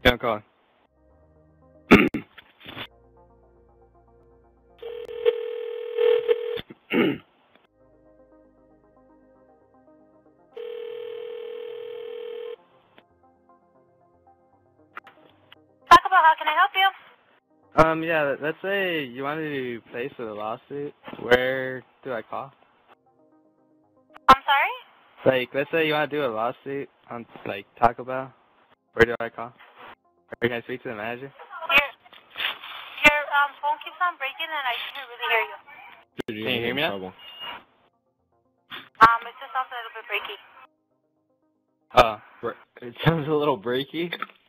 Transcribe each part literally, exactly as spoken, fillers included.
Yeah, I'm calling. Talk about how can I help you? Um, yeah, let's say you wanted to place a lawsuit. Where do I call? I'm sorry? Like, let's say you want to do a lawsuit on, like, Taco Bell. Where do I call? Or can I speak to the manager? Your, your um, phone keeps on breaking and I can't really hear you. Can you hear me now? Um, it just sounds a little bit breaky. Oh, it sounds a little breaky.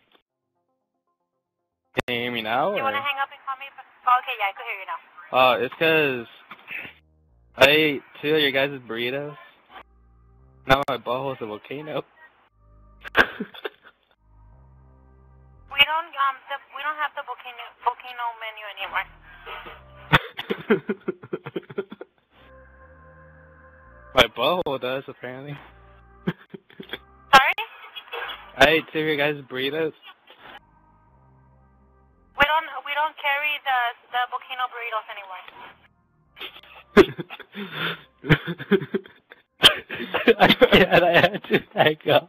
Can you hear me now? Do you want to hang up and call me? Oh, okay, yeah, I can hear you now. Oh, it's because I ate two of your guys' burritos. Now my butthole's a volcano. We don't um the, we don't have the volcano volcano menu anymore. My butthole does, apparently. Sorry? I ate two of your guys' burritos. We don't we don't carry the the volcano burritos anymore. I can't, I had to hang up.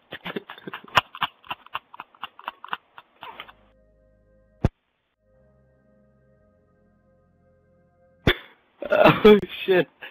Oh shit.